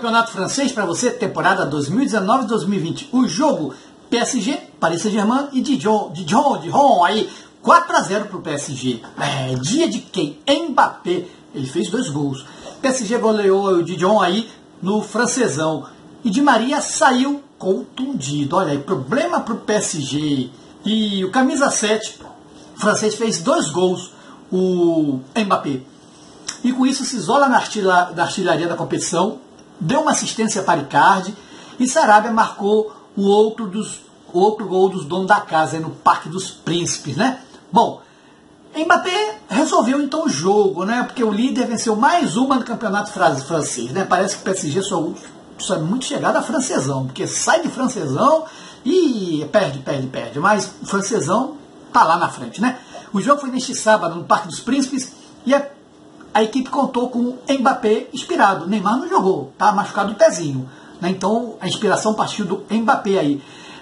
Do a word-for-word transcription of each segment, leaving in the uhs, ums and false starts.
Campeonato Francês para você, temporada dois mil e dezenove dois mil e vinte. O jogo P S G, Paris Saint-Germain e Dijon, Dijon, Dijon, aí quatro a zero para o P S G. É, dia de quem? Mbappé, ele fez dois gols. P S G goleou o Dijon aí no francesão. E Di Maria saiu contundido. Olha aí, problema para o P S G. E o camisa sete francês fez dois gols, o Mbappé. E com isso se isola na, artilha, na artilharia da competição, deu uma assistência para Icardi e Sarabia marcou o outro, dos, outro gol dos donos da casa aí no Parque dos Príncipes, né? Bom, Mbappé resolveu então o jogo, né? Porque o líder venceu mais uma no campeonato francês, né? Parece que o P S G só, só é muito chegado a francesão, porque sai de francesão e perde, perde, perde. Mas o francesão tá lá na frente, né? O jogo foi neste sábado no Parque dos Príncipes e a, a equipe contou com o Mbappé inspirado. Neymar não jogou, tá machucado o pezinho, né? Então a inspiração partiu do Mbappé aí.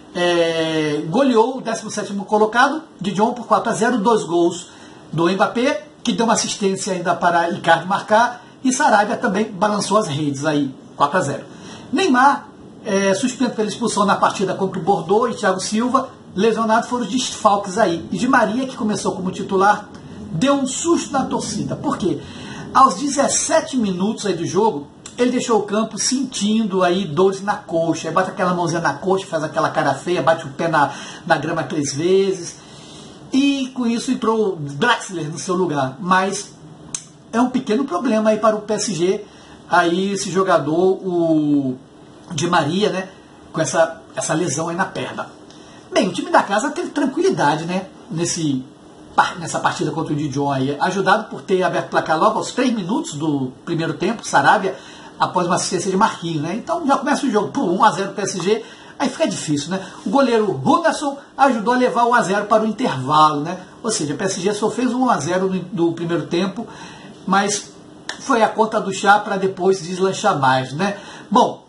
É, goleou o décimo sétimo colocado, Dijon, por quatro a zero, dois gols do Mbappé, que deu uma assistência ainda para Icardi marcar, e Sarabia também balançou as redes aí, quatro a zero. Neymar, é, suspenso pela expulsão na partida contra o Bordeaux, e Thiago Silva, lesionados, foram os desfalques aí. E Di Maria, que começou como titular, deu um susto na torcida. Por quê? Aos dezessete minutos aí do jogo, ele deixou o campo sentindo aí dores na coxa. Aí bate aquela mãozinha na coxa, faz aquela cara feia, bate o pé na, na grama três vezes. E com isso entrou o Draxler no seu lugar. Mas é um pequeno problema aí para o P S G. Aí esse jogador, o Di Maria, né, com essa, essa lesão aí na perna. Bem, o time da casa teve tranquilidade, né, nesse, nessa partida contra o Dijon aí, ajudado por ter aberto o placar logo aos três minutos do primeiro tempo, Sarabia, após uma assistência de Marquinhos, né? Então já começa o jogo por um a zero P S G, aí fica difícil, né? O goleiro Henderson ajudou a levar o um a zero para o intervalo, né? Ou seja, o P S G só fez um a zero do primeiro tempo, mas foi a conta do chá para depois deslanchar mais, né? Bom,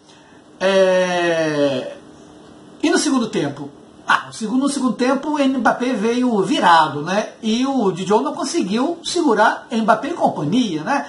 é... e no segundo tempo? Ah, no segundo tempo o Mbappé veio virado, né? E o Dijon não conseguiu segurar Mbappé e companhia, né?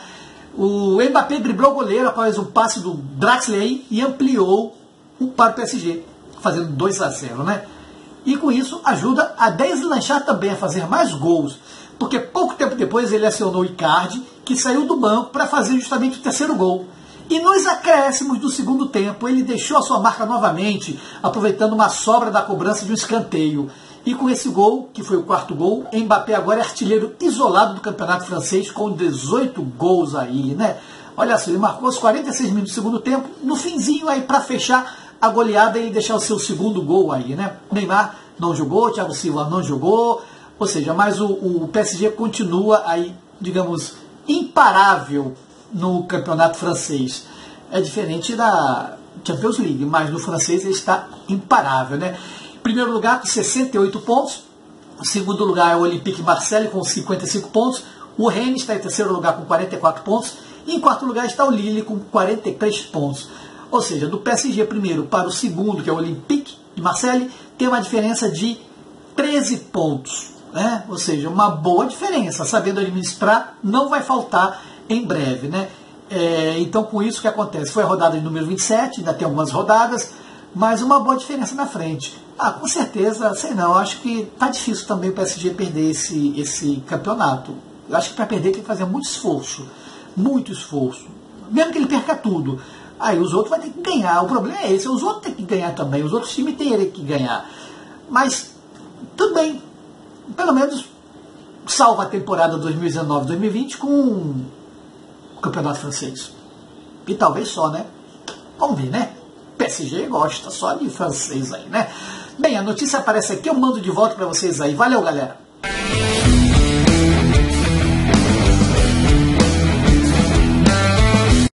O Mbappé driblou o goleiro após um passe do Draxler e ampliou para o P S G, fazendo dois a zero, né? E com isso ajuda a deslanchar também, a fazer mais gols, porque pouco tempo depois ele acionou o Icardi, que saiu do banco para fazer justamente o terceiro gol. E nos acréscimos do segundo tempo, ele deixou a sua marca novamente, aproveitando uma sobra da cobrança de um escanteio. E com esse gol, que foi o quarto gol, Mbappé agora é artilheiro isolado do campeonato francês, com dezoito gols aí, né? Olha só, ele marcou os quarenta e seis minutos do segundo tempo, no finzinho aí para fechar a goleada e deixar o seu segundo gol aí, né? Neymar não jogou, Thiago Silva não jogou, ou seja, mas o, o P S G continua aí, digamos, imparável no campeonato francês. É diferente da Champions League, mas no francês ele está imparável, né? Em primeiro lugar com sessenta e oito pontos, em segundo lugar é o Olympique Marseille com cinquenta e cinco pontos, o Rennes está em terceiro lugar com quarenta e quatro pontos, e em quarto lugar está o Lille com quarenta e três pontos. Ou seja, do P S G primeiro para o segundo, que é o Olympique de Marseille, tem uma diferença de treze pontos, né? Ou seja, uma boa diferença. Sabendo administrar, não vai faltar em breve, né? É, então, com isso, o que acontece? Foi a rodada de número vinte e sete, ainda tem algumas rodadas, mas uma boa diferença na frente. Ah, com certeza, sei não, acho que tá difícil também o P S G perder esse, esse campeonato. Eu acho que para perder tem que fazer muito esforço, muito esforço. Mesmo que ele perca tudo, aí os outros vão ter que ganhar. O problema é esse, os outros têm que ganhar também, os outros times têm que ganhar. Mas, tudo bem, pelo menos salva a temporada dois mil e dezenove dois mil e vinte com o campeonato francês. E talvez só, né? Vamos ver, né? P S G gosta só de francês aí, né? Bem, a notícia aparece aqui, eu mando de volta para vocês aí. Valeu, galera!